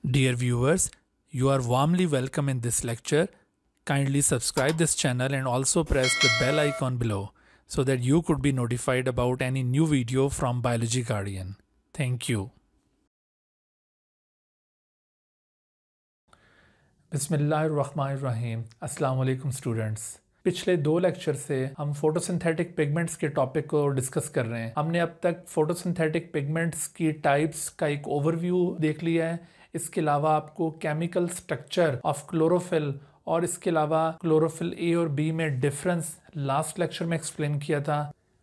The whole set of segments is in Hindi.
Dear viewers, you are warmly welcome in this lecture. Kindly subscribe this channel and also press the bell icon below so that you could be notified about any new video from Biology Guardian. Thank you. बिस्मिल्लाहिर्रहमानिर्रहीम। अस्सलाम वालेकुम स्टूडेंट्स। पिछले 2 लेक्चर से हम फोटोसिंथेटिक पिगमेंट्स के टॉपिक को डिस्कस कर रहे हैं। हमने अब तक फोटोसिंथेटिक पिगमेंट्स की टाइप्स का एक ओवरव्यू देख लिया है। इसके अलावा आपको केमिकल स्ट्रक्चर ऑफ क्लोरोफिल और इसके अलावा क्लोरोफिल ए और बी में डिफरेंस लास्ट लेक्चर में एक्सप्लेन किया था।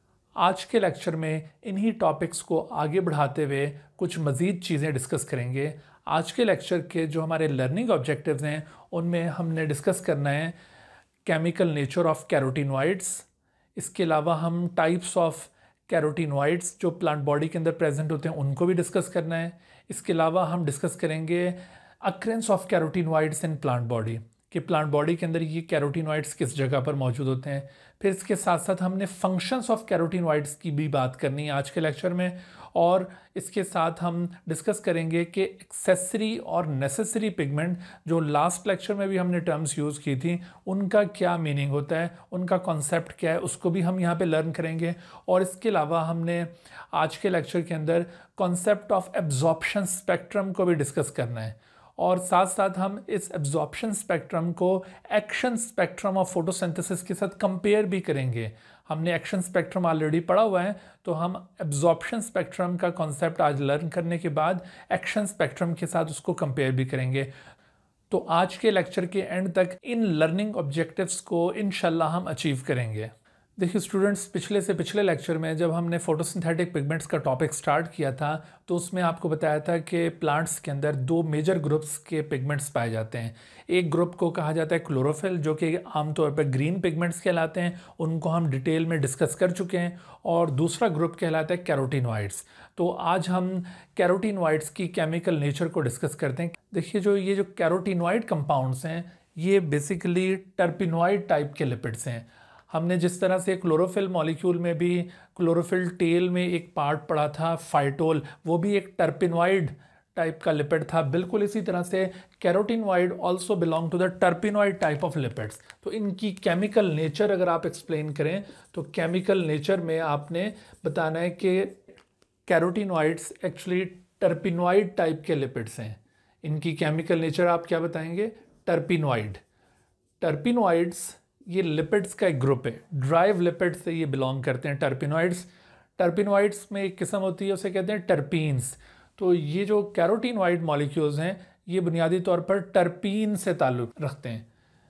आज के लेक्चर में इन्हीं टॉपिक्स को आगे बढ़ाते हुए कुछ मज़ीद चीज़ें डिस्कस करेंगे। आज के लेक्चर के जो हमारे लर्निंग ऑब्जेक्टिव्स हैं उनमें हमने डिस्कस करना है केमिकल नेचर ऑफ कैरोटीनॉइड्स। इसके अलावा हम टाइप्स ऑफ कैरोटीनॉइड्स जो प्लांट बॉडी के अंदर प्रेजेंट होते हैं उनको भी डिस्कस करना है। इसके अलावा हम डिस्कस करेंगे occurrence of carotenoids in plant body कि प्लांट बॉडी के अंदर ये कैरोटीनॉइड्स किस जगह पर मौजूद होते हैं। फिर इसके साथ साथ हमने फंक्शंस ऑफ कैरोटीनॉइड्स की भी बात करनी है आज के लेक्चर में, और इसके साथ हम डिस्कस करेंगे कि एक्सेसरी और नेसेसरी पिगमेंट जो लास्ट लेक्चर में भी हमने टर्म्स यूज़ की थी उनका क्या मीनिंग होता है, उनका कॉन्सेप्ट क्या है, उसको भी हम यहाँ पे लर्न करेंगे। और इसके अलावा हमने आज के लेक्चर के अंदर कॉन्सेप्ट ऑफ एब्जॉर्प्शन स्पेक्ट्रम को भी डिस्कस करना है, और साथ साथ हम इस एब्जॉर्प्शन स्पेक्ट्रम को एक्शन स्पेक्ट्रम ऑफ फोटोसिंथेसिस के साथ कंपेयर भी करेंगे। हमने एक्शन स्पेक्ट्रम ऑलरेडी पढ़ा हुआ है, तो हम एब्जॉर्प्शन स्पेक्ट्रम का कॉन्सेप्ट आज लर्न करने के बाद एक्शन स्पेक्ट्रम के साथ उसको कंपेयर भी करेंगे। तो आज के लेक्चर के एंड तक इन लर्निंग ऑब्जेक्टिव्स को इंशाल्लाह हम अचीव करेंगे। देखिए स्टूडेंट्स, पिछले लेक्चर में जब हमने फोटोसिंथेटिक पिगमेंट्स का टॉपिक स्टार्ट किया था तो उसमें आपको बताया था कि प्लांट्स के अंदर 2 मेजर ग्रुप्स के पिगमेंट्स पाए जाते हैं। एक ग्रुप को कहा जाता है क्लोरोफिल, जो कि आमतौर पर ग्रीन पिगमेंट्स कहलाते हैं, उनको हम डिटेल में डिस्कस कर चुके हैं, और दूसरा ग्रुप कहलाता है कैरोटीनॉइड्स। तो आज हम कैरोटीनॉइड्स की केमिकल नेचर को डिस्कस करते हैं। देखिए ये जो कैरोटीनॉइड कंपाउंड्स हैं ये बेसिकली टर्पेनॉइड टाइप के लिपिड्स हैं। हमने जिस तरह से क्लोरोफिल मॉलिक्यूल में भी क्लोरोफिल टेल में एक पार्ट पढ़ा था फाइटोल, वो भी एक टर्पेनॉइड टाइप का लिपिड था। बिल्कुल इसी तरह से carotenoid also belong to the terpenoid type of lipids. तो इनकी केमिकल नेचर अगर आप एक्सप्लेन करें तो केमिकल नेचर में आपने बताना है कि कैरोटीनॉइड्स एक्चुअली टर्पेनॉइड टाइप के लिपिड्स हैं। इनकी केमिकल नेचर आप क्या बताएंगे? टर्पेनॉइड। टर्पेनॉइड्स ये लिपिड्स का एक ग्रुप है, ड्राइव लिपिड से ये बिलोंग करते हैं टर्पेनॉइड्स। टर्पेनॉइड्स में एक किस्म होती है उसे कहते हैं टर्पीन्स। तो ये जो कैरोटीनॉइड मॉलिक्यूल्स हैं ये बुनियादी तौर पर टर्पीन से ताल्लुक़ रखते हैं,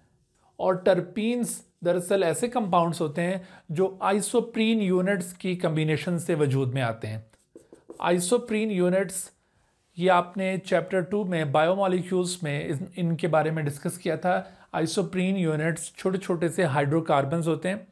और टर्पीन्स दरअसल ऐसे कंपाउंड्स होते हैं जो आइसोप्रीन यूनिट्स की कम्बिनेशन से वजूद में आते हैं। आइसोप्रीन यूनिट्स ये आपने चैप्टर 2 में बायोमॉलिक्यूल्स में इनके बारे में डिस्कस किया था। आइसोप्रीन यूनिट्स छोटे छोटे से हाइड्रोकार्बन्स होते हैं।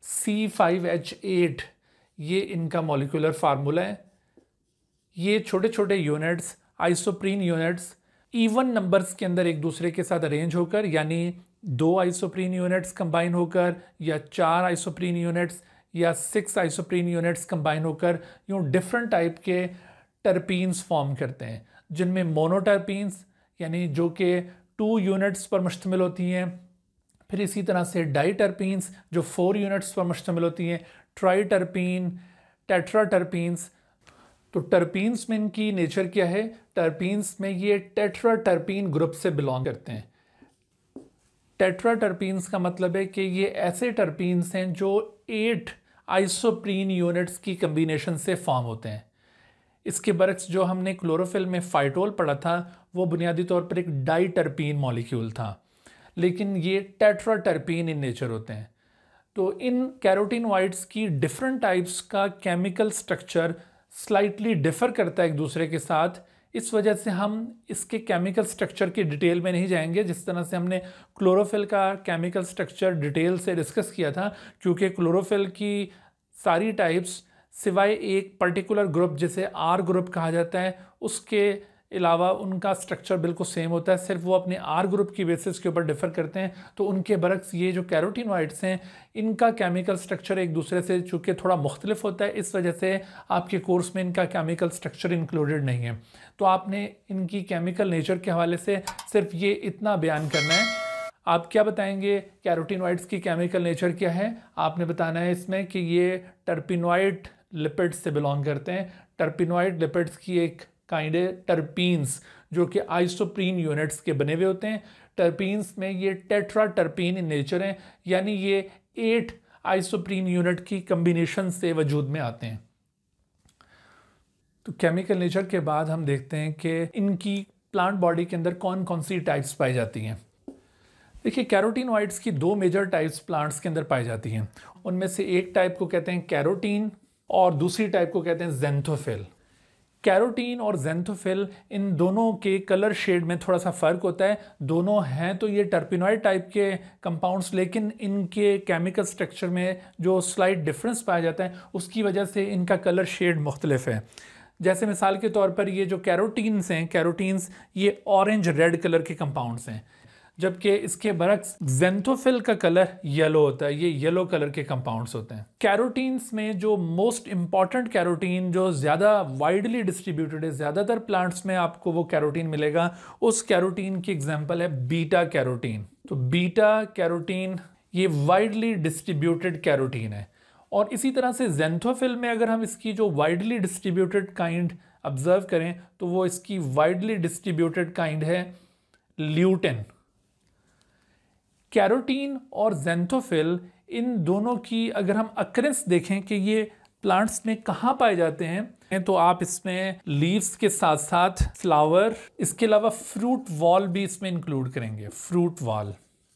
C5H8 ये इनका मॉलिक्यूलर फार्मूला है। ये छोटे छोटे units isoprene units even numbers के अंदर एक दूसरे के साथ अरेंज होकर, यानी 2 आइसोप्रीन यूनिट्स कंबाइन होकर, या 4 आइसोप्रीन यूनिट्स, या 6 आइसोप्रीन यूनिट्स कंबाइन होकर यूँ डिफरेंट टाइप के टर्पीन्स फॉर्म करते हैं, जिनमें मोनोटर्पीन्स यानी जो कि 2 यूनिट्स पर मुश्तमिल होती हैं, फिर इसी तरह से डाइटर्पीन्स जो 4 यूनिट्स पर मुश्तमिल होती हैं, ट्राइटर्पीन, टेट्राटर्पीन्स। तो टर्पीन्स में इनकी नेचर क्या है? टर्पीन्स में ये टेट्राटर्पीन ग्रुप से बिलोंग करते हैं। टेट्राटर्पीन्स का मतलब है कि ये ऐसे टर्पीन्स हैं जो 8 आइसोप्रीन यूनिट्स की कम्बिनेशन से फॉर्म होते हैं। इसके बरक्स जो हमने क्लोरोफिल में फाइटोल पढ़ा था वो बुनियादी तौर पर एक डाइटर्पीन मॉलिक्यूल था, लेकिन ये टेट्राटर्पीन इन नेचर होते हैं। तो इन कैरोटीनॉइड्स की डिफरेंट टाइप्स का केमिकल स्ट्रक्चर स्लाइटली डिफ़र करता है एक दूसरे के साथ। इस वजह से हम इसके केमिकल स्ट्रक्चर की डिटेल में नहीं जाएंगे, जिस तरह से हमने क्लोरोफिल का केमिकल स्ट्रक्चर डिटेल से डिस्कस किया था, क्योंकि क्लोरोफिल की सारी टाइप्स सिवाय एक पर्टिकुलर ग्रुप जिसे R ग्रुप कहा जाता है उसके अलावा उनका स्ट्रक्चर बिल्कुल सेम होता है, सिर्फ वो अपने आर ग्रुप की बेसिस के ऊपर डिफर करते हैं। तो उनके बरक्स ये जो कैरोटीनॉइड्स हैं, इनका केमिकल स्ट्रक्चर एक दूसरे से चूँकि थोड़ा मुख्तलिफ होता है, इस वजह से आपके कोर्स में इनका केमिकल स्ट्रक्चर इंक्लूडेड नहीं है। तो आपने इनकी केमिकल नेचर के हवाले से सिर्फ ये इतना बयान करना है। आप क्या बताएंगे कैरोटीनॉइड्स की केमिकल नेचर क्या है? आपने बताना है इसमें कि ये टर्पेनॉइड लिपिड्स से बिलोंग करते हैं। टर्पेनॉइड लिपिड्स की एक काइंड है टर्पीन्स, जो कि आइसोप्रीन यूनिट्स के बने हुए होते हैं। टर्पीन्स में ये टेट्रा टर्पीन इन नेचर हैं, यानी ये 8 आइसोप्रीन यूनिट की कम्बिनेशन से वजूद में आते हैं। तो केमिकल नेचर के बाद हम देखते हैं कि इनकी प्लांट बॉडी के अंदर कौन कौन सी टाइप्स पाई जाती हैं। देखिए, कैरोटीनॉइड्स की 2 मेजर टाइप्स प्लांट्स के अंदर पाई जाती हैं। उनमें से एक टाइप को कहते हैं कैरोटीन और दूसरी टाइप को कहते हैं ज़ैंथोफिल। कैरोटीन और ज़ैंथोफिल, इन दोनों के कलर शेड में थोड़ा सा फ़र्क होता है। दोनों हैं तो ये टर्पेनॉइड टाइप के कंपाउंड्स, लेकिन इनके केमिकल स्ट्रक्चर में जो स्लाइट डिफरेंस पाया जाता है, उसकी वजह से इनका कलर शेड मुख्तलिफ है। जैसे मिसाल के तौर पर ये जो कैरोटीन्स हैं, कैरोटीन्स ये ऑरेंज रेड कलर के कंपाउंड्स हैं, जबकि इसके बरक्स ज़ैंथोफिल का कलर येलो होता है, ये येलो कलर के कंपाउंड्स होते हैं। कैरोटीन्स में जो मोस्ट इंपॉर्टेंट कैरोटीन जो ज़्यादा वाइडली डिस्ट्रीब्यूटेड है, ज़्यादातर प्लांट्स में आपको वो कैरोटीन मिलेगा, उस कैरोटीन की एग्जांपल है बीटा कैरोटीन। तो बीटा कैरोटीन ये वाइडली डिस्ट्रीब्यूटेड कैरोटीन है। और इसी तरह से ज़ैंथोफिल में अगर हम इसकी जो वाइडली डिस्ट्रीब्यूटेड काइंड ऑब्जर्व करें तो वो इसकी वाइडली डिस्ट्रीब्यूटेड काइंड है ल्यूटेन। कैरोटीन और ज़ैंथोफिल, इन दोनों की अगर हम अकरेंस देखें कि ये प्लांट्स में कहाँ पाए जाते हैं, तो आप इसमें लीव्स के साथ साथ फ्लावर, इसके अलावा फ्रूट वॉल भी इसमें इंक्लूड करेंगे। फ्रूट वॉल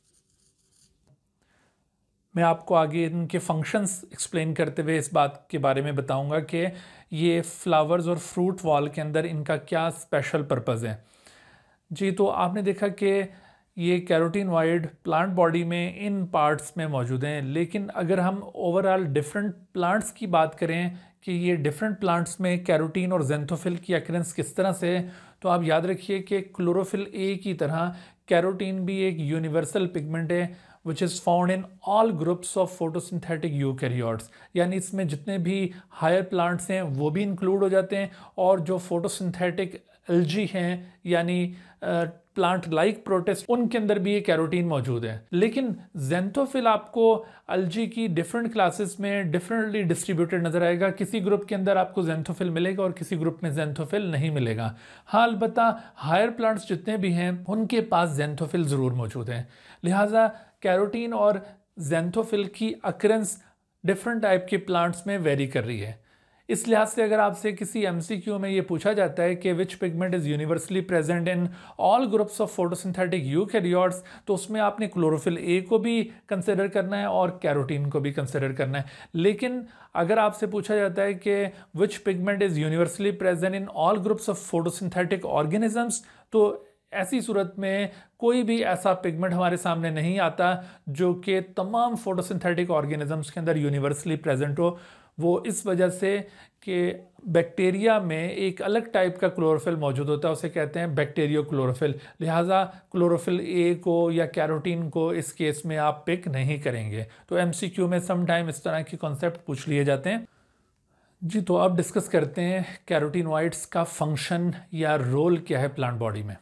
मैं आपको आगे इनके फंक्शंस एक्सप्लेन करते हुए इस बात के बारे में बताऊंगा कि ये फ्लावर्स और फ्रूट वॉल के अंदर इनका क्या स्पेशल पर्पज़ है। जी, तो आपने देखा कि ये कैरोटीनॉइड प्लांट बॉडी में इन पार्ट्स में मौजूद हैं, लेकिन अगर हम ओवरऑल डिफरेंट प्लांट्स की बात करें कि ये डिफरेंट प्लांट्स में कैरोटीन और ज़ैंथोफिल की अकरेंस किस तरह से है, तो आप याद रखिए कि क्लोरोफिल-a की तरह कैरोटीन भी एक यूनिवर्सल पिगमेंट है which is found in all groups of photosynthetic eukaryotes, यानी इसमें जितने भी हायर प्लांट्स हैं वो भी इंक्लूड हो जाते हैं, और जो फोटोसिंथेटिक एल्जी हैं यानी प्लांट लाइक प्रोटिस्ट, उनके अंदर भी ये कैरोटीन मौजूद है। लेकिन ज़ैंथोफिल आपको एल्जी की डिफरेंट क्लासेस में डिफरेंटली डिस्ट्रीब्यूटेड नजर आएगा। किसी ग्रुप के अंदर आपको ज़ैंथोफिल मिलेगा और किसी ग्रुप में ज़ैंथोफिल नहीं मिलेगा। हाँ, अलबत्ता हायर प्लांट्स जितने भी हैं उनके पास ज़ैंथोफिल ज़रूर मौजूद हैं। लिहाजा कैरोटीन और ज़ैंथोफिल की अकरेंस डिफरेंट टाइप के प्लांट्स में वेरी कर रही है। इस लिहाज से अगर आपसे किसी MCQ में ये पूछा जाता है कि which pigment is universally present in all groups of photosynthetic eukaryotes, तो उसमें आपने क्लोरोफिल-a को भी कंसिडर करना है और कैरोटीन को भी कंसिडर करना है। लेकिन अगर आपसे पूछा जाता है कि which pigment is universally present in all groups of photosynthetic organisms, तो ऐसी सूरत में कोई भी ऐसा पिगमेंट हमारे सामने नहीं आता जो कि तमाम फोटोसिंथेटिक ऑर्गेनिजम्स के अंदर यूनिवर्सली प्रेजेंट हो। वो इस वजह से कि बैक्टीरिया में एक अलग टाइप का क्लोरोफिल मौजूद होता है, उसे कहते हैं बैक्टीरियो क्लोरोफिल। लिहाजा क्लोरोफिल-a को या कैरोटीन को इस केस में आप पिक नहीं करेंगे। तो MCQ में समटाइम इस तरह के कॉन्सेप्ट पूछ लिए जाते हैं। जी, तो अब डिस्कस करते हैं कैरोटीनॉइड्स का फंक्शन या रोल क्या है प्लांट बॉडी में।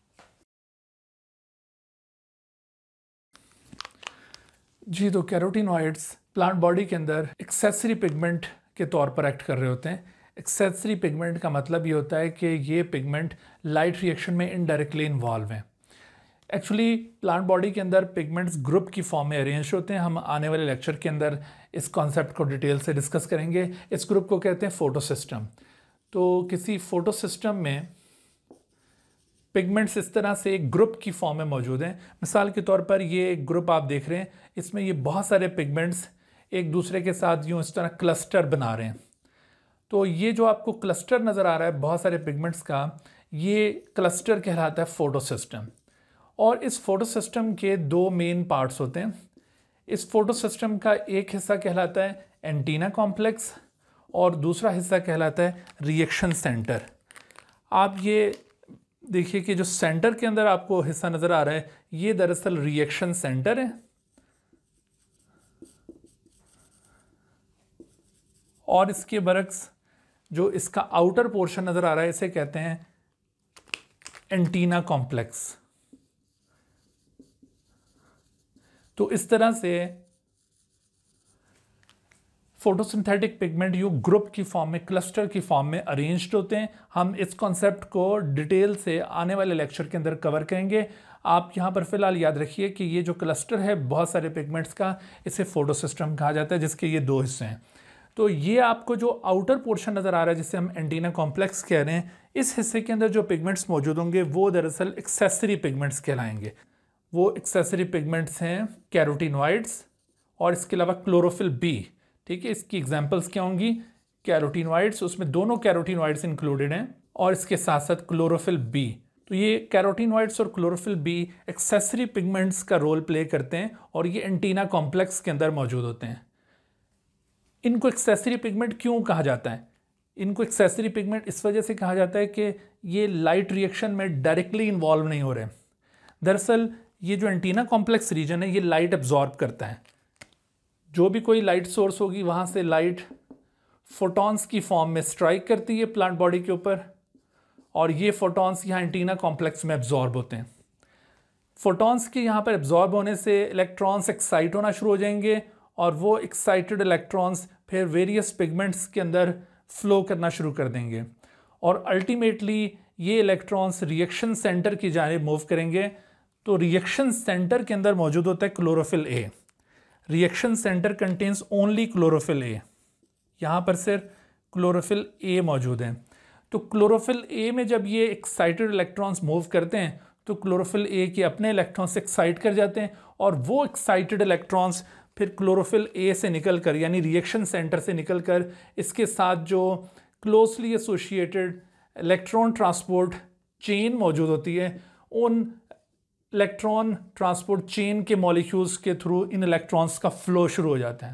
जी, तो कैरोटीनॉइड्स प्लांट बॉडी के अंदर एक्सेसरी पिगमेंट के तौर पर एक्ट कर रहे होते हैं। एक्सेसरी पिगमेंट का मतलब ये होता है कि ये पिगमेंट लाइट रिएक्शन में इनडायरेक्टली इन्वॉल्व हैं। एक्चुअली प्लांट बॉडी के अंदर पिगमेंट्स ग्रुप की फॉर्म में अरेंज होते हैं। हम आने वाले लेक्चर के अंदर इस कॉन्सेप्ट को डिटेल से डिस्कस करेंगे। इस ग्रुप को कहते हैं फोटोसिस्टम। तो किसी फोटोसिस्टम में पिगमेंट्स इस तरह से एक ग्रुप की फॉर्म में मौजूद हैं। मिसाल के तौर पर ये एक ग्रुप आप देख रहे हैं, इसमें ये बहुत सारे पिगमेंट्स एक दूसरे के साथ यूँ इस तरह क्लस्टर बना रहे हैं। तो ये जो आपको क्लस्टर नज़र आ रहा है बहुत सारे पिगमेंट्स का, ये क्लस्टर कहलाता है फोटोसिस्टम। और इस फोटोसिस्टम के 2 मेन पार्ट्स होते हैं। इस फोटोसिस्टम का एक हिस्सा कहलाता है एंटीना कॉम्प्लेक्स और दूसरा हिस्सा कहलाता है रिएक्शन सेंटर। आप ये देखिए कि जो सेंटर के अंदर आपको हिस्सा नजर आ रहा है ये दरअसल रिएक्शन सेंटर है, और इसके बरक्स जो इसका आउटर पोर्शन नजर आ रहा है इसे कहते हैं एंटीना कॉम्प्लेक्स। तो इस तरह से फोटोसिंथेटिक पिगमेंट यू ग्रुप की फॉर्म में, क्लस्टर की फॉर्म में अरेंज्ड होते हैं। हम इस कॉन्सेप्ट को डिटेल से आने वाले लेक्चर के अंदर कवर करेंगे। आप यहाँ पर फिलहाल याद रखिए कि ये जो क्लस्टर है बहुत सारे पिगमेंट्स का, इसे फोटोसिस्टम कहा जाता है, जिसके ये दो हिस्से हैं। तो ये आपको जो आउटर पोर्शन नज़र आ रहा है जिसे हम एंटीना कॉम्प्लेक्स कह रहे हैं, इस हिस्से के अंदर जो पिगमेंट्स मौजूद होंगे वो दरअसल एक्सेसरी पिगमेंट्स कहलाएंगे। वो एक्सेसरी पिगमेंट्स हैं कैरोटीनॉइड्स और इसके अलावा क्लोरोफिल-b। ठीक है, इसकी एग्जांपल्स क्या होंगी? कैरोटीनॉइड्स, उसमें दोनों कैरोटीनॉइड्स इंक्लूडेड हैं, और इसके साथ साथ क्लोरोफिल-b। तो ये कैरोटीनॉइड्स और क्लोरोफिल-b एक्सेसरी पिगमेंट्स का रोल प्ले करते हैं और ये एंटीना कॉम्प्लेक्स के अंदर मौजूद होते हैं। इनको एक्सेसरी पिगमेंट क्यों कहा जाता है? इनको एक्सेसरी पिगमेंट इस वजह से कहा जाता है कि ये लाइट रिएक्शन में डायरेक्टली इन्वॉल्व नहीं हो रहे। दरअसल ये जो एंटीना कॉम्प्लेक्स रीजन है ये लाइट एब्जॉर्ब करता है। जो भी कोई लाइट सोर्स होगी वहाँ से लाइट फोटॉन्स की फॉर्म में स्ट्राइक करती है प्लांट बॉडी के ऊपर, और ये फोटॉन्स यहाँ एंटीना कॉम्प्लेक्स में एब्जॉर्ब होते हैं। फोटॉन्स के यहाँ पर एब्जॉर्ब होने से इलेक्ट्रॉन्स एक्साइट होना शुरू हो जाएंगे, और वो एक्साइटेड इलेक्ट्रॉन्स फिर वेरियस पिगमेंट्स के अंदर फ्लो करना शुरू कर देंगे, और अल्टीमेटली ये इलेक्ट्रॉन्स रिएक्शन सेंटर की जानिब मूव करेंगे। तो रिएक्शन सेंटर के अंदर मौजूद होता है chlorophyll a. Reaction centre contains only chlorophyll a. यहाँ पर सिर्फ क्लोरोफिल-a मौजूद है। तो क्लोरोफिल-a में जब ये एक्साइटेड इलेक्ट्रॉन्स मूव करते हैं तो क्लोरोफिल-a के अपने इलेक्ट्रॉन्स एक्साइट कर जाते हैं, और वो एक्साइटेड इलेक्ट्रॉन्स फिर क्लोरोफिल-a से निकलकर, यानी रिएक्शन सेंटर से निकलकर, इसके साथ जो closely associated electron transport chain मौजूद होती है, उन इलेक्ट्रॉन ट्रांसपोर्ट चेन के मॉलिक्यूल्स के थ्रू इन इलेक्ट्रॉन्स का फ्लो शुरू हो जाता है।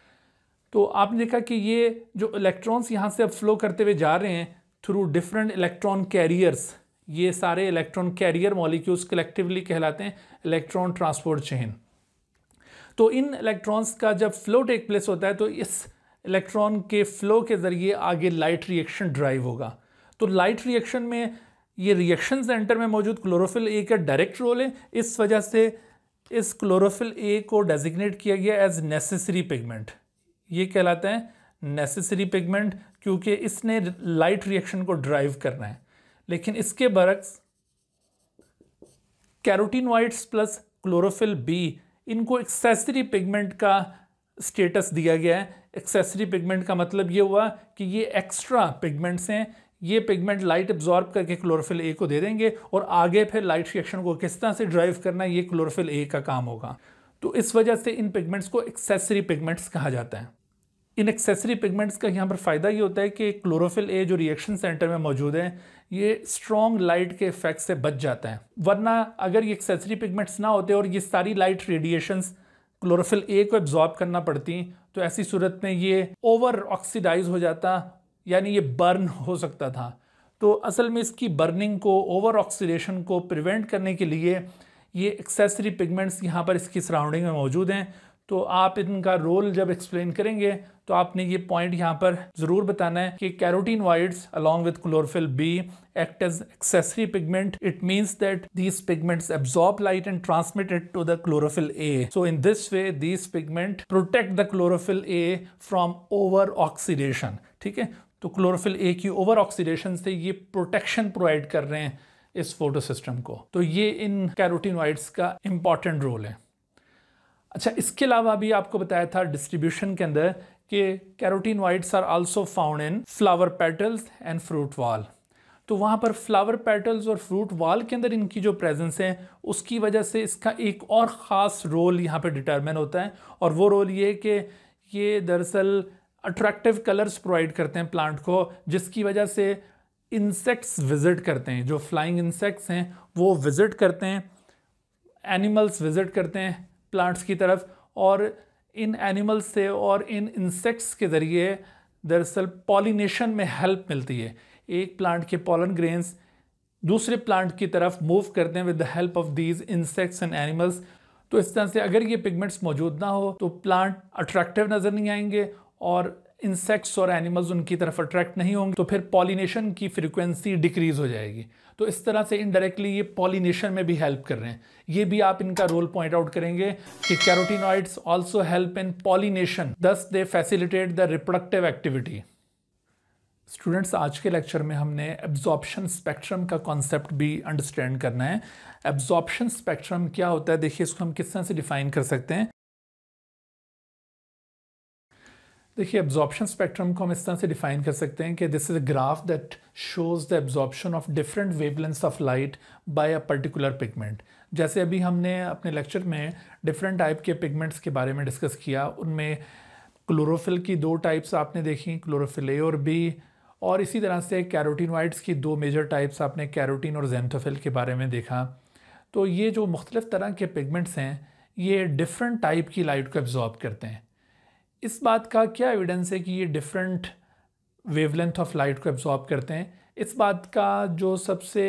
तो आपने देखा कि ये जो इलेक्ट्रॉन्स यहाँ से अब फ्लो करते हुए जा रहे हैं थ्रू डिफरेंट इलेक्ट्रॉन कैरियर्स, ये सारे इलेक्ट्रॉन कैरियर मॉलिक्यूल्स कलेक्टिवली कहलाते हैं इलेक्ट्रॉन ट्रांसपोर्ट चेन। तो इन इलेक्ट्रॉन्स का जब फ्लो टेक प्लेस होता है तो इस इलेक्ट्रॉन के फ्लो के ज़रिए आगे लाइट रिएक्शन ड्राइव होगा। तो लाइट रिएक्शन में ये रिएक्शन सेंटर में मौजूद क्लोरोफिल-a का डायरेक्ट रोल है। इस वजह से इस क्लोरोफिल-a को डेजिग्नेट किया गया एज नेसेसरी पिगमेंट। ये कहलाता है नेसेसरी पिगमेंट क्योंकि इसने लाइट रिएक्शन को ड्राइव करना है। लेकिन इसके बरक्स कैरोटीनॉइड्स प्लस क्लोरोफिल-b, इनको एक्सेसरी पिगमेंट का स्टेटस दिया गया है। एक्सेसरी पिगमेंट का मतलब ये हुआ कि ये एक्स्ट्रा पिगमेंट्स हैं, ये पिगमेंट लाइट एब्जॉर्ब करके क्लोरोफिल-a को दे देंगे, और आगे फिर लाइट रिएक्शन को किस तरह से ड्राइव करना है ये क्लोरोफिल-a का काम होगा। तो इस वजह से इन पिगमेंट्स को एक्सेसरी पिगमेंट्स कहा जाता है। इन एक्सेसरी पिगमेंट्स का यहाँ पर फ़ायदा ये होता है कि क्लोरोफिल-a जो रिएक्शन सेंटर में मौजूद है ये स्ट्रॉन्ग लाइट के इफेक्ट से बच जाता है। वरना अगर ये एक्सेसरी पिगमेंट्स ना होते और ये सारी लाइट रेडिएशंस क्लोरोफिल-a को एब्जॉर्ब करना पड़ती, तो ऐसी सूरत में ये ओवर ऑक्सीडाइज हो जाता, यानी ये बर्न हो सकता था। तो असल में इसकी बर्निंग को, ओवर ऑक्सीडेशन को प्रिवेंट करने के लिए ये एक्सेसरी पिगमेंट्स यहाँ पर इसकी सराउंडिंग में मौजूद हैं। तो आप इनका रोल जब एक्सप्लेन करेंगे तो आपने ये पॉइंट यहाँ पर ज़रूर बताना है कि carotenoids along with chlorophyll b act as accessory pigment. It means that these pigments absorb light and transmit it to the chlorophyll-a. So in this way these pigment protect the chlorophyll-a from over oxidation. ठीक है, तो क्लोरोफिल-a की ओवर ऑक्सीडेशन से ये प्रोटेक्शन प्रोवाइड कर रहे हैं इस फोटो सिस्टम को। तो ये इन कैरोटीनॉइड्स का इंपॉर्टेंट रोल है। अच्छा, इसके अलावा भी आपको बताया था डिस्ट्रीब्यूशन के अंदर कि carotenoids are also found in flower petals and fruit wall. तो वहाँ पर फ्लावर पेटल्स और फ्रूट वॉल के अंदर इनकी जो प्रेजेंस है उसकी वजह से इसका एक और ख़ास रोल यहाँ पर डिटरमिन होता है, और वो रोल ये कि ये दरअसल अट्रैक्टिव कलर्स प्रोवाइड करते हैं प्लांट को, जिसकी वजह से इंसेक्ट्स विज़िट करते हैं। जो फ्लाइंग इंसेक्ट्स हैं वो विज़िट करते हैं, एनिमल्स विज़िट करते हैं प्लांट्स की तरफ, और इन एनिमल्स से और इन इंसेक्ट्स के ज़रिए दरअसल पॉलिनेशन में हेल्प मिलती है। एक प्लांट के पॉलन ग्रेन्स दूसरे प्लांट की तरफ मूव करते हैं with the help of these insects and animals. तो इस तरह से अगर ये पिगमेंट्स मौजूद ना हो तो प्लांट अट्रैक्टिव नज़र नहीं आएंगे और इंसेक्ट्स और एनिमल्स उनकी तरफ अट्रैक्ट नहीं होंगे, तो फिर पॉलिनेशन की फ्रीक्वेंसी डिक्रीज हो जाएगी। तो इस तरह से इनडायरेक्टली ये पॉलिनेशन में भी हेल्प कर रहे हैं। ये भी आप इनका रोल पॉइंट आउट करेंगे कि carotenoids also help in pollination, thus they facilitate the reproductive activity. Students, आज के लेक्चर में हमने एब्जॉर्प्शन स्पेक्ट्रम का कॉन्सेप्ट भी अंडरस्टैंड करना है। एब्जॉर्प्शन स्पेक्ट्रम क्या होता है, देखिए इसको हम किस तरह से डिफाइन कर सकते हैं। देखिए, एब्जॉर्प्शन स्पेक्ट्रम को हम इस तरह से डिफाइन कर सकते हैं कि this is a graph that shows the absorption of different wavelengths of light by a particular pigment. जैसे अभी हमने अपने लेक्चर में डिफरेंट टाइप के पिगमेंट्स के बारे में डिस्कस किया, उनमें क्लोरोफिल की दो टाइप्स आपने देखी, क्लोरोफिल-a और b, और इसी तरह से कैरोटीनॉइड्स की दो मेजर टाइप्स आपने कैरोटीन और ज़ैंथोफिल के बारे में देखा। तो ये जो मुख्तलिफ तरह के पिगमेंट्स हैं ये डिफरेंट टाइप की लाइट को एब्जॉर्ब करते हैं। इस बात का क्या एविडेंस है कि ये डिफरेंट वेवलेंथ ऑफ लाइट को एब्जॉर्ब करते हैं? इस बात का जो सबसे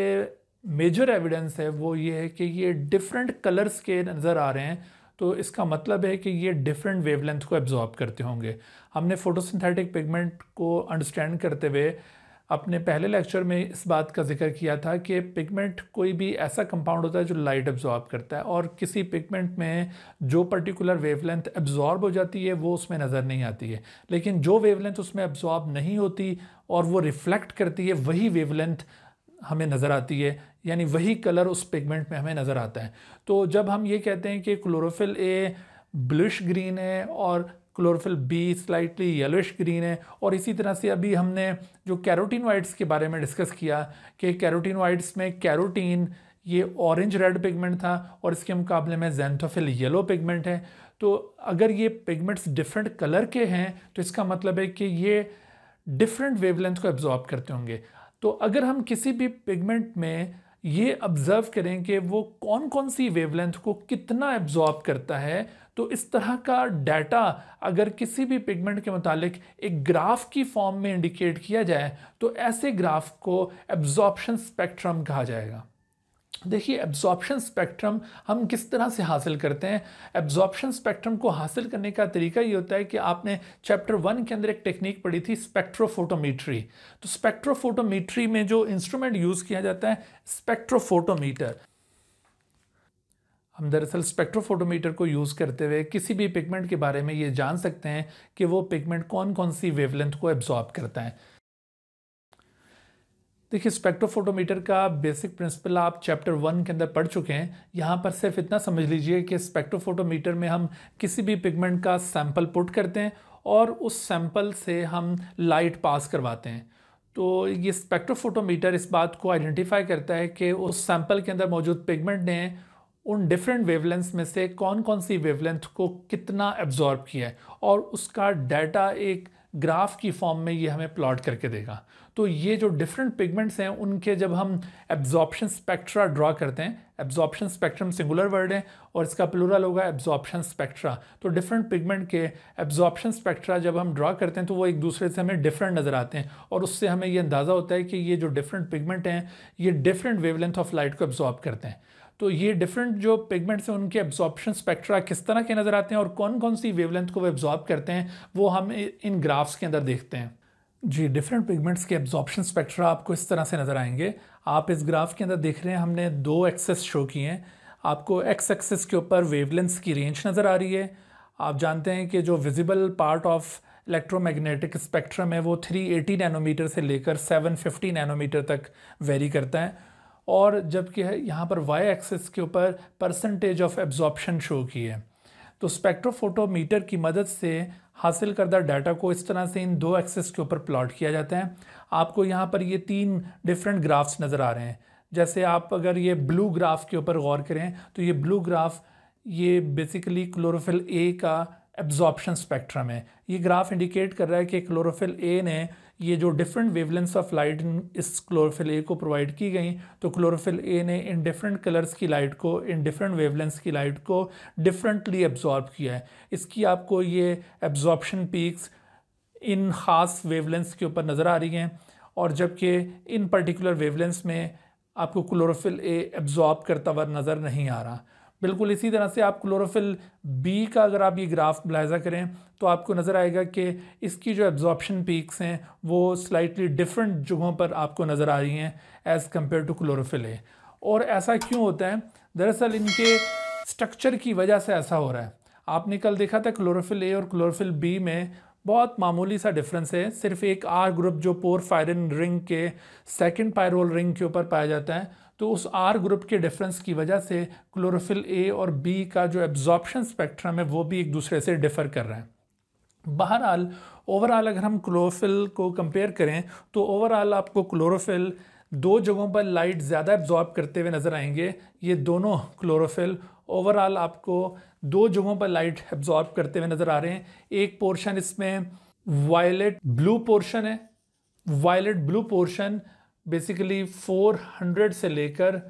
मेजर एविडेंस है वो ये है कि ये डिफरेंट कलर्स के नज़र आ रहे हैं, तो इसका मतलब है कि ये डिफरेंट वेवलेंथ को एब्जॉर्ब करते होंगे। हमने फोटोसिंथेटिक पिगमेंट को अंडरस्टैंड करते हुए अपने पहले लेक्चर में इस बात का जिक्र किया था कि पिगमेंट कोई भी ऐसा कंपाउंड होता है जो लाइट एब्जॉर्ब करता है, और किसी पिगमेंट में जो पर्टिकुलर वेवलेंथ एब्जॉर्ब हो जाती है वो उसमें नज़र नहीं आती है, लेकिन जो वेवलेंथ उसमें एब्जॉर्ब नहीं होती और वो रिफ्लेक्ट करती है वही वेवलेंथ हमें नज़र आती है, यानी वही कलर उस पिगमेंट में हमें नज़र आता है। तो जब हम ये कहते हैं कि क्लोरोफिल-a ब्लूइश ग्रीन है और क्लोरोफिल-b स्लाइटली येलोइश ग्रीन है, और इसी तरह से अभी हमने जो कैरोटीनॉइड्स के बारे में डिस्कस किया कि कैरोटीनॉइड्स में कैरोटीन ये ऑरेंज रेड पिगमेंट था और इसके मुकाबले में ज़ैंथोफिल येलो पिगमेंट है। तो अगर ये पिगमेंट्स डिफरेंट कलर के हैं तो इसका मतलब है कि ये डिफरेंट वेवलेंथ को एब्जॉर्ब करते होंगे। तो अगर हम किसी भी पिगमेंट में ये ऑब्जर्व करें कि वो कौन कौन सी वेवलेंथ को कितना एब्जॉर्ब करता है, तो इस तरह का डाटा अगर किसी भी पिगमेंट के मुतालिक एक ग्राफ की फॉर्म में इंडिकेट किया जाए तो ऐसे ग्राफ को एब्जॉर्प्शन स्पेक्ट्रम कहा जाएगा। देखिए, एब्जॉर्प्शन स्पेक्ट्रम हम किस तरह से हासिल करते हैं। एब्जॉर्प्शन स्पेक्ट्रम को हासिल करने का तरीका ये होता है कि आपने चैप्टर 1 के अंदर एक टेक्निक पढ़ी थी, स्पेक्ट्रोफोटोमीट्री। तो स्पेक्ट्रोफोटोमीट्री में जो इंस्ट्रूमेंट यूज़ किया जाता है स्पेक्ट्रोफोटोमीटर। हम दरअसल स्पेक्ट्रोफोटोमीटर को यूज़ करते हुए किसी भी पिगमेंट के बारे में ये जान सकते हैं कि वो पिगमेंट कौन कौन सी वेवलेंथ को एब्जॉर्ब करता है। देखिए, स्पेक्ट्रोफोटोमीटर का बेसिक प्रिंसिपल आप चैप्टर 1 के अंदर पढ़ चुके हैं। यहाँ पर सिर्फ इतना समझ लीजिए कि स्पेक्ट्रोफोटोमीटर में हम किसी भी पिगमेंट का सैंपल पुट करते हैं और उस सैंपल से हम लाइट पास करवाते हैं। तो ये स्पेक्ट्रोफोटोमीटर इस बात को आइडेंटिफाई करता है कि उस सैंपल के अंदर मौजूद पिगमेंट ने उन डिफरेंट वेवलेंथ्स में से कौन कौन सी वेवलेंथ को कितना एब्जॉर्ब किया है, और उसका डाटा एक ग्राफ की फॉर्म में ये हमें प्लॉट करके देगा। तो ये जो डिफरेंट पिगमेंट्स हैं उनके जब हम एब्जॉर्प्शन स्पेक्ट्रा ड्रॉ करते हैं, एब्जॉर्प्शन स्पेक्ट्रम सिंगुलर वर्ड है और इसका प्लूरल होगा एब्जॉर्प्शन स्पेक्ट्रा। तो डिफरेंट पिगमेंट के एब्जॉर्प्शन स्पेक्ट्रा जब हम ड्रॉ करते हैं तो वो एक दूसरे से हमें डिफरेंट नज़र आते हैं, और उससे हमें ये अंदाज़ा होता है कि ये जो डिफरेंट पिगमेंट हैं ये डिफरेंट वेवलेंथ ऑफ लाइट को एब्जॉर्ब करते हैं। तो ये डिफरेंट जो पिगमेंट्स हैं उनके एब्जॉर्प्शन स्पेक्ट्रा किस तरह के नज़र आते हैं और कौन कौन सी वेवलेंथ को वो एब्जॉर्ब करते हैं वो हम इन ग्राफ्स के अंदर देखते हैं। जी, डिफरेंट पिगमेंट्स के एब्जॉर्प्शन स्पेक्ट्रा आपको इस तरह से नज़र आएंगे। आप इस ग्राफ के अंदर देख रहे हैं हमने दो एक्सेस शो किए हैं। आपको एक्स एक्सेस के ऊपर वेवलेंथ्स की रेंज नज़र आ रही है। आप जानते हैं कि जो visible part of electromagnetic spectrum है वो 380 नैनोमीटर से लेकर 750 नैनोमीटर तक वेरी करता है, और जबकि यहाँ पर वाई एक्सिस के ऊपर परसेंटेज ऑफ एब्जॉर्प्शन शो की है। तो स्पेक्ट्रोफोटोमीटर की मदद से हासिल करदा डाटा को इस तरह से इन दो एक्सिस के ऊपर प्लॉट किया जाता है। आपको यहाँ पर ये तीन डिफरेंट ग्राफ्स नज़र आ रहे हैं। जैसे आप अगर ये ब्लू ग्राफ के ऊपर गौर करें तो ये ब्लू ग्राफ ये बेसिकली क्लोरोफिल-a का एब्जॉर्प्शन स्पेक्ट्रम है। ये ग्राफ इंडिकेट कर रहा है कि क्लोरोफिल-a ने ये जो डिफरेंट वेवलेंथ्स ऑफ लाइट इस क्लोरोफिल-a को प्रोवाइड की गई, तो क्लोरोफिल-a ने इन डिफरेंट कलर्स की लाइट को, इन डिफरेंट वेवलेंथ्स की लाइट को डिफरेंटली एब्जॉर्ब किया है। इसकी आपको ये एब्जॉर्प्शन पीक्स इन ख़ास वेवलेंथ्स के ऊपर नज़र आ रही हैं, और जबकि इन पर्टिकुलर वेवलेंथ्स में आपको क्लोरोफिल ए एब्जॉर्ब करता हुआ नज़र नहीं आ रहा। बिल्कुल इसी तरह से आप क्लोरोफिल बी का अगर आप ये ग्राफ मुलाहिजा करें तो आपको नज़र आएगा कि इसकी जो एब्जॉर्प्शन पीक्स हैं वो स्लाइटली डिफरेंट जगहों पर आपको नज़र आ रही हैं as compare to chlorophyll A. और ऐसा क्यों होता है? दरअसल इनके स्ट्रक्चर की वजह से ऐसा हो रहा है। आपने कल देखा था क्लोरोफिल ए और क्लोरोफिल बी में बहुत मामूली सा डिफरेंस है, सिर्फ एक आर ग्रुप जो पोरफायरिन रिंग के सेकंड पायरोल रिंग के ऊपर पाया जाता है, तो उस आर ग्रुप के डिफरेंस की वजह से क्लोरोफिल ए और बी का जो एब्जॉर्प्शन स्पेक्ट्रम है वो भी एक दूसरे से डिफर कर रहा है। बहरहाल ओवरऑल अगर हम क्लोरोफिल को कंपेयर करें तो ओवरऑल आपको क्लोरोफिल दो जगहों पर लाइट ज़्यादा एब्जॉर्ब करते हुए नज़र आएंगे। ये दोनों क्लोरोफिल ओवरऑल आपको दो जगहों पर लाइट एब्जॉर्ब करते हुए नज़र आ रहे हैं। एक पोर्शन इसमें वायलेट ब्लू पोर्शन है। वायलेट ब्लू पोर्शन बेसिकली 400 से लेकर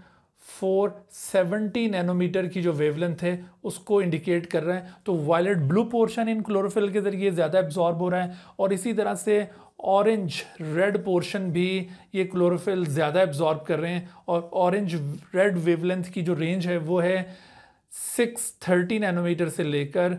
470 नैनोमीटर की जो वेवलेंथ है उसको इंडिकेट कर रहा है। तो वायलेट ब्लू पोर्शन इन क्लोरोफिल के ज़रिए ज़्यादा एब्जॉर्ब हो रहा है और इसी तरह से ऑरेंज रेड पोर्शन भी ये क्लोरोफिल ज़्यादा एब्जॉर्ब कर रहे हैं। और ऑरेंज रेड वेवलेंथ की जो रेंज है वो है 630 नैनोमीटर से लेकर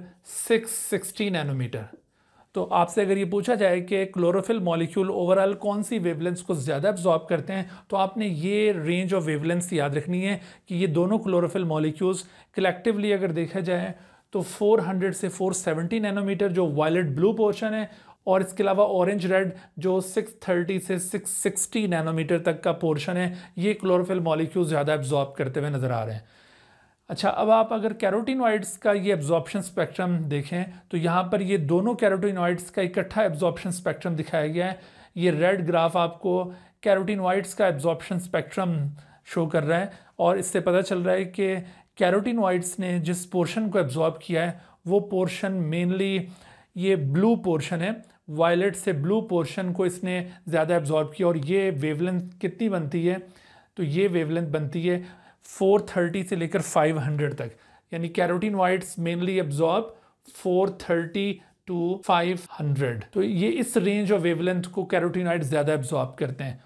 660 नैनोमीटर। तो आपसे अगर ये पूछा जाए कि क्लोरोफिल मॉलिक्यूल ओवरऑल कौन सी वेवलेंथ्स को ज़्यादा एब्जॉर्ब करते हैं तो आपने ये रेंज ऑफ वेवलेंथ्स याद रखनी है कि ये दोनों क्लोरोफिल मॉलिक्यूल्स कलेक्टिवली अगर देखा जाए तो 400 से 470 नैनोमीटर जो वायलेट ब्लू पोर्शन है और इसके अलावा ऑरेंज रेड जो 630 से 660 नैनोमीटर तक का पोर्शन है, ये क्लोरोफिल मॉलिक्यूल्स ज़्यादा एब्जॉर्ब करते हुए नज़र आ रहे हैं। अच्छा, अब आप अगर कैरोटीनॉइड्स का ये एब्जॉर्प्शन स्पेक्ट्रम देखें तो यहाँ पर ये दोनों कैरोटीनॉइड्स का इकट्ठा एब्जॉर्प्शन स्पेक्ट्रम दिखाया गया है। ये रेड ग्राफ आपको कैरोटीनॉइड्स का एब्जॉर्प्शन स्पेक्ट्रम शो कर रहा है और इससे पता चल रहा है कि कैरोटीनॉइड्स ने जिस पोर्शन को एब्जॉर्ब किया है वो पोर्शन मेनली ये ब्लू पोर्शन है। वायलेट से ब्लू पोर्शन को इसने ज़्यादा एब्जॉर्ब किया और ये वेवलेंथ कितनी बनती है? तो ये वेवलेंथ बनती है 430 से लेकर 500 तक, यानी कैरोटीनॉइड्स मेनली एब्जॉर्ब 430 टू 500। तो ये इस रेंज ऑफ वेवलेंथ को कैरोटीनॉइड्स ज़्यादा एब्जॉर्ब करते हैं।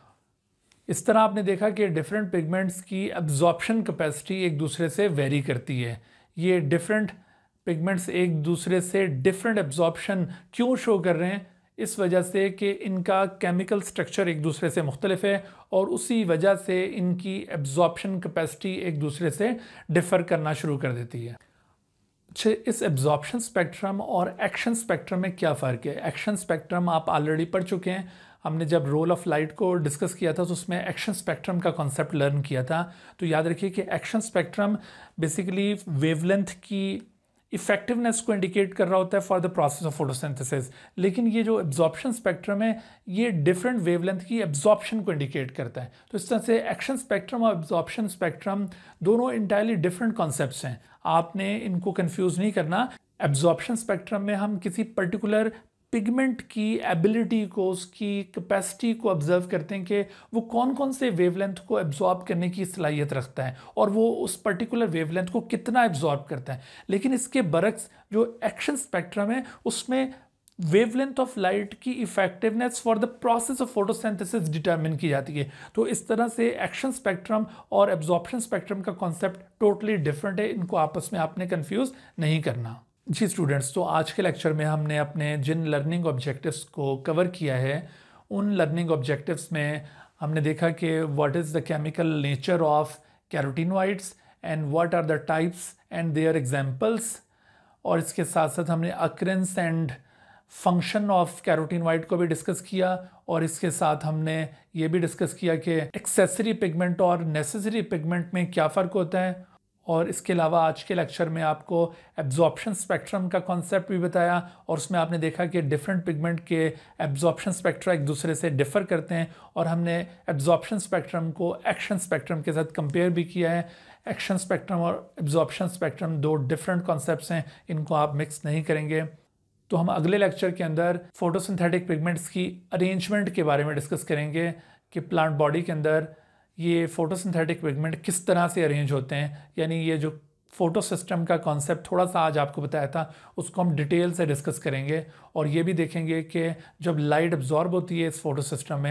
इस तरह आपने देखा कि डिफरेंट पिगमेंट्स की एब्जॉर्प्शन कैपेसिटी एक दूसरे से वेरी करती है। ये डिफरेंट पिगमेंट्स एक दूसरे से डिफरेंट एब्जॉर्प्शन क्यों शो कर रहे हैं? इस वजह से कि इनका केमिकल स्ट्रक्चर एक दूसरे से मुख्तलिफ है और उसी वजह से इनकी एब्जॉर्प्शन कैपेसिटी एक दूसरे से डिफ़र करना शुरू कर देती है। अच्छा, इस एब्जॉर्प्शन स्पेक्ट्रम और एक्शन स्पेक्ट्रम में क्या फ़र्क है? एक्शन स्पेक्ट्रम आप ऑलरेडी पढ़ चुके हैं। हमने जब रोल ऑफ लाइट को डिस्कस किया था तो उसमें एक्शन स्पेक्ट्रम का कॉन्सेप्ट लर्न किया था। तो याद रखिए कि एक्शन स्पेक्ट्रम बेसिकली वेवलेंथ की इफेक्टिवनेस को इंडिकेट कर रहा होता है for the process of photosynthesis, लेकिन ये जो एब्जॉर्प्शन स्पेक्ट्रम है ये डिफरेंट वेवलेंथ की एब्जॉर्प्शन को इंडिकेट करता है। तो इस तरह से एक्शन स्पेक्ट्रम और एब्जॉर्प्शन स्पेक्ट्रम दोनों इंटायरली डिफरेंट कॉन्सेप्ट्स हैं, आपने इनको कंफ्यूज नहीं करना। एब्जॉर्प्शन स्पेक्ट्रम में हम किसी पर्टिकुलर पिगमेंट की एबिलिटी को, उसकी कैपेसिटी को ऑब्जर्व करते हैं कि वो कौन कौन से वेवलेंथ को एब्जॉर्ब करने की सलाहियत रखता है और वो उस पर्टिकुलर वेवलेंथ को कितना एब्जॉर्ब करता है। लेकिन इसके बरक्स जो एक्शन स्पेक्ट्रम है उसमें वेवलेंथ ऑफ लाइट की effectiveness for the process of photosynthesis determine की जाती है। तो इस तरह से एक्शन स्पेक्ट्रम और एब्जॉर्प्शन स्पेक्ट्रम का कॉन्सेप्ट टोटली डिफरेंट है, इनको आपस में आपने कंफ्यूज नहीं करना। जी स्टूडेंट्स, तो आज के लेक्चर में हमने अपने जिन लर्निंग ऑब्जेक्टिव्स को कवर किया है उन लर्निंग ऑब्जेक्टिव्स में हमने देखा कि what is the chemical nature of carotenoids and what are the types and their examples, और इसके साथ साथ हमने occurrence and function of carotenoid को भी डिस्कस किया और इसके साथ हमने ये भी डिस्कस किया कि एक्सेसरी पिगमेंट और नेसेसरी पिगमेंट में क्या फ़र्क होता है। और इसके अलावा आज के लेक्चर में आपको एब्जॉर्प्शन स्पेक्ट्रम का कॉन्सेप्ट भी बताया और उसमें आपने देखा कि डिफरेंट पिगमेंट के एब्जॉर्प्शन स्पेक्ट्रा एक दूसरे से डिफ़र करते हैं और हमने एब्जॉर्प्शन स्पेक्ट्रम को एक्शन स्पेक्ट्रम के साथ कंपेयर भी किया है। एक्शन स्पेक्ट्रम और एब्जॉर्प्शन स्पेक्ट्रम दो डिफरेंट कॉन्सेप्ट्स हैं, इनको आप मिक्स नहीं करेंगे। तो हम अगले लेक्चर के अंदर फोटोसिंथेटिक पिगमेंट्स की अरेंजमेंट के बारे में डिस्कस करेंगे कि प्लांट बॉडी के अंदर ये फोटोसिंथेटिक पिगमेंट किस तरह से अरेंज होते हैं। यानी ये जो फोटो सिस्टम का कॉन्सेप्ट थोड़ा सा आज आपको बताया था उसको हम डिटेल से डिस्कस करेंगे और ये भी देखेंगे कि जब लाइट एब्जॉर्ब होती है इस फोटो सिस्टम में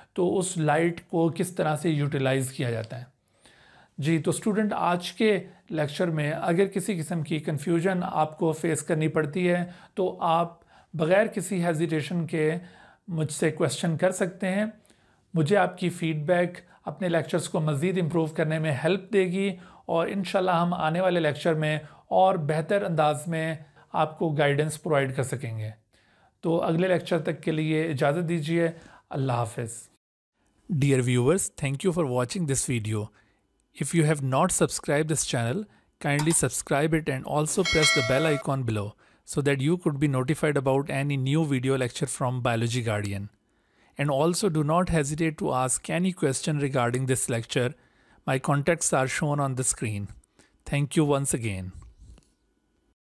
तो उस लाइट को किस तरह से यूटिलाइज़ किया जाता है। जी तो स्टूडेंट, आज के लेक्चर में अगर किसी किस्म की कन्फ्यूजन आपको फेस करनी पड़ती है तो आप बग़ैर किसी हेजिटेशन के मुझसे क्वेश्चन कर सकते हैं। मुझे आपकी फ़ीडबैक अपने लेक्चर्स को मज़ीद इम्प्रूव करने में हेल्प देगी और इंशाल्लाह हम आने वाले लेक्चर में और बेहतर अंदाज में आपको गाइडेंस प्रोवाइड कर सकेंगे। तो अगले लेक्चर तक के लिए इजाज़त दीजिए। अल्लाह हाफ़िज़। Dear viewers, thank you for watching this video. If you have not subscribed this channel, kindly subscribe it and also press the bell icon below so that you could be notified about any new video lecture from Biology Guardian. And also do not hesitate to ask any question regarding this lecture. My contacts are shown on the screen. Thank you once again.